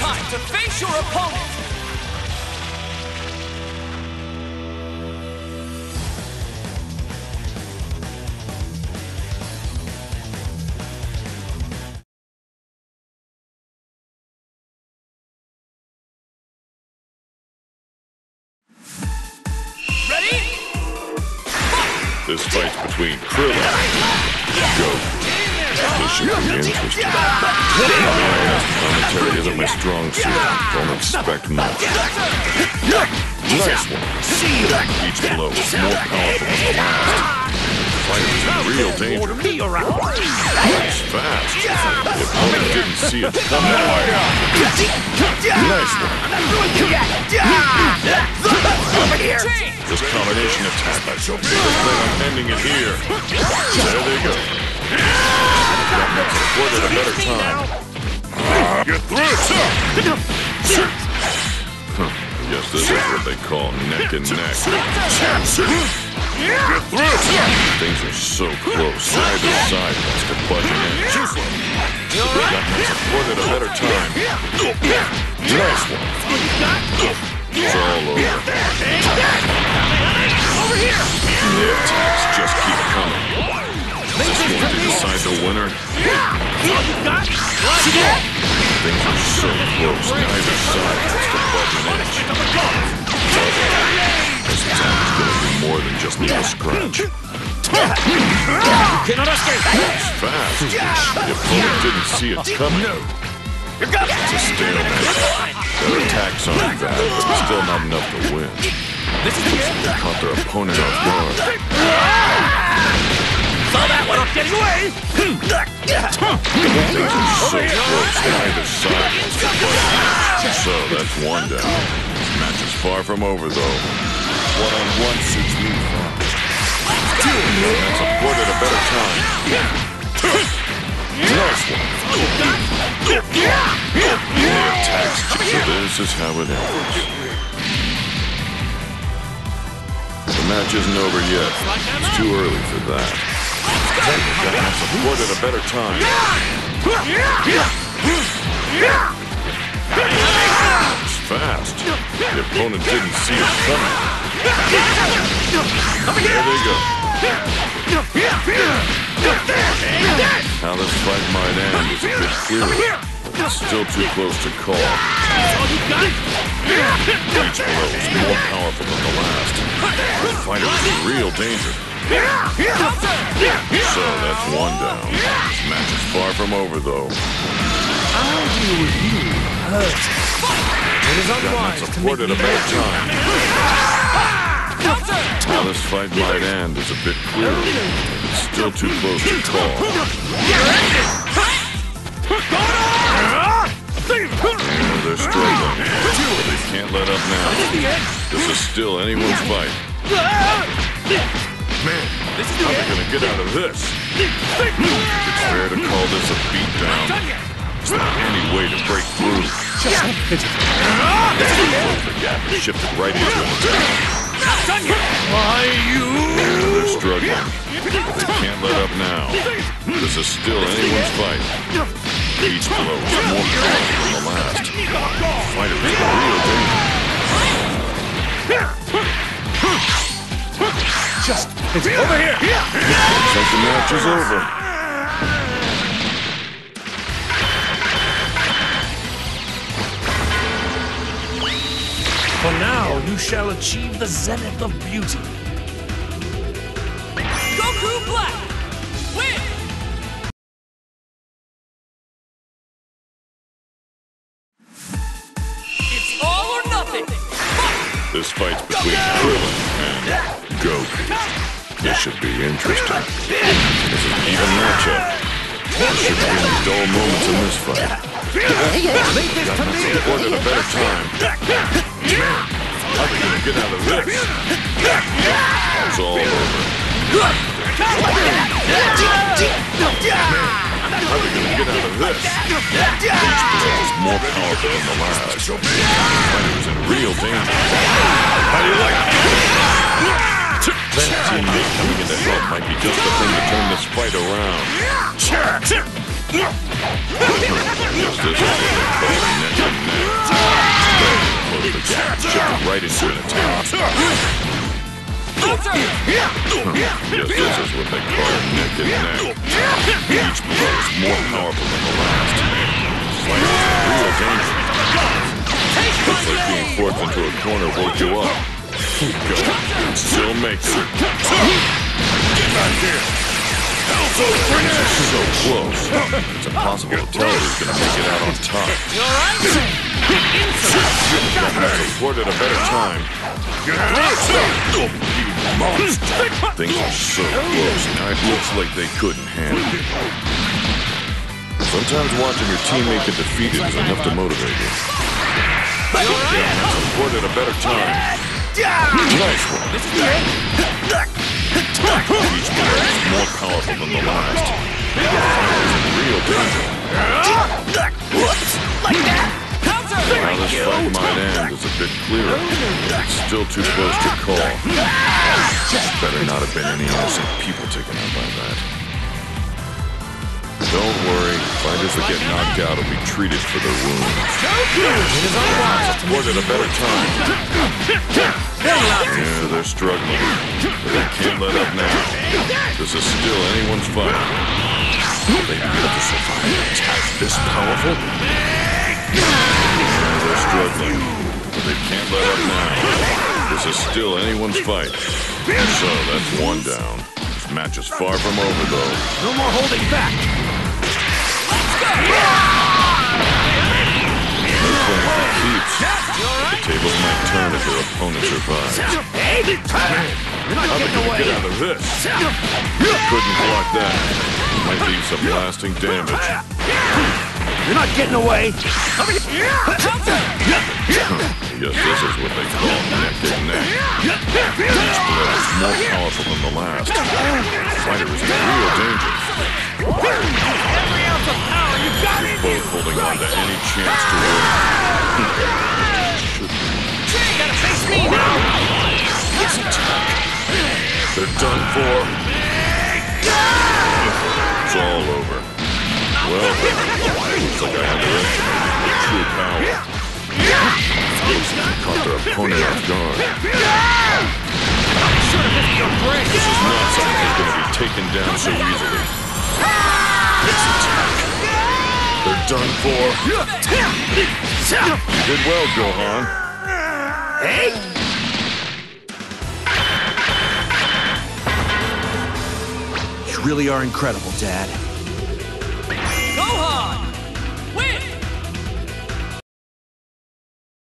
time to face your opponent! Ready? This fight's between Krillin and Goku. This should be interesting. Commentary isn't my strong suit. Don't expect much. Nice one. Each blow is more powerful than the last. The fighter is in real danger. It's fast. The opponent didn't see it coming. Nice one. This combination attack by so big, I'm ending it here. There they go. That makes it worth it a better time. Get through! Yes, this is what they call neck and neck. Get through! Things are so close, side to side, wants to budge in. That makes it worth it a better time. Nice one. It's all over. Over here! The attacks just keep coming. Is this going to decide the winner? Things are so close, neither side has to budge an inch. This attack is going to be more than just a scratch. It's fast. The opponent didn't see it coming. It's a stalemate. Their attacks aren't bad, but still not enough to win. They caught their opponent off guard. Saw that one! I'm getting away! Things are so close, neither side wants to play. So that's one down. This match is far from over, though. One-on-one suits me fine. That's afforded a better time. Nice one. The attacks. So this is how it ends. The match isn't over yet. It's too early for that. That's afforded a better time. It's fast. The opponent didn't see it coming. There they go. How this fight might end is a bit clearer, but it's still too close to call. Each blow is more powerful than the last. The fighter is in real danger. So that's one down. This match is far from over, though. I'll deal with you first. It is unwise to make a better time. How this fight might end is a bit clearer, but it's still too close to call. They're struggling, but they can't let up now. This is still anyone's fight. Man, how are they gonna get out of this? It's fair to call this a beatdown. Is there any way to break through? The gap is shifted right into an attack. They're struggling, but they can't let up now. This is still anyone's fight. Each blow is more powerful than the last. Fighter is in real danger. It's over here! Looks like the match is over. For now, you shall achieve the zenith of beauty. Goku Black! Win! It's all or nothing! This fight's between Krillin and Goku. This should be interesting. This is an even matchup. There should be any dull moments in this fight. Got to afforded a better time. How are they gonna get out of this? It's all over. How are they gonna get out of this? Each blow is more powerful than the last. The fighter is in real danger. How do you like it? That teammate coming in to help might be just the thing to turn this fight around. Yes, this is what they call neck and neck. but shifted right into an attack. Yes, this is what they call a neck and neck. Each blow is more powerful than the last. Slice is real danger. Looks like being forced into a corner woke you up. Go. Still makes it. Get back here. So close. It's impossible to tell who's going to make it out on top. You alright? Support at a better time. Things are so close, now it looks like they couldn't handle it. Sometimes watching your teammate get defeated is enough to motivate you. Support at a better time. Nice one. Each player is more powerful than the last. Fighters in real danger. Like that? How this fight might end is a bit clearer. It's still too close to call. Better not have been any innocent people taken out by that. Don't worry, fighters that get knocked out will be treated for their wounds. Support at a better time. Yeah, they're struggling. But they can't let up now. This is still anyone's fight. Will they be able to survive an attack this powerful? They're struggling, but they can't let up now. This is still anyone's fight. So that's one down. This match is far from over, though. No more holding back. They're playing for keeps. The tables might turn if their opponent survives. How are they going to get out of this? Couldn't block that. Might leave some lasting damage. You're not getting away. Yes, this is what they call neck and neck. Each blow is more powerful than the last. The fighter is in real danger. Every ounce of power you got in Both holding on to any chance to win. You gotta face me now. They're done for. It's all over. Well, looks like I underestimated their true power. Caught their opponent off guard. This is not something that's going to be taken down so easily. They're done for. You did well, Gohan. Hey! You really are incredible, Dad.